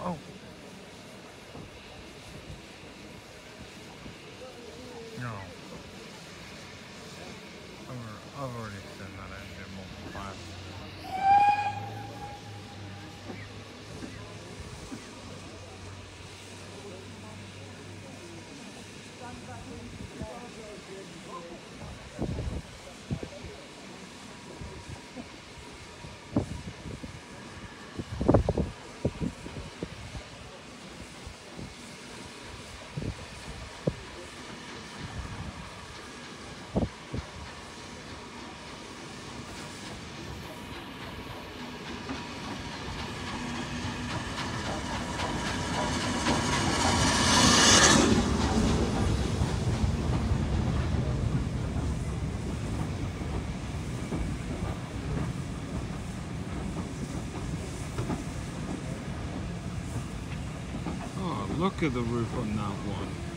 Oh. No. I've already seen that in there multiple times. Oh, look at the roof on that one.